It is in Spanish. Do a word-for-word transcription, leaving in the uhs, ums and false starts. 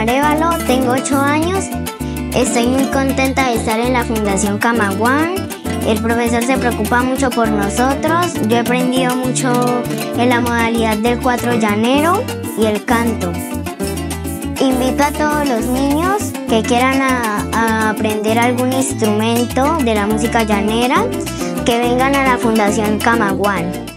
Arévalo, tengo ocho años. Estoy muy contenta de estar en la Fundación Camagüey. El profesor se preocupa mucho por nosotros. Yo he aprendido mucho en la modalidad del cuatro llanero y el canto. Invito a todos los niños que quieran a, a aprender algún instrumento de la música llanera que vengan a la Fundación Camagüey.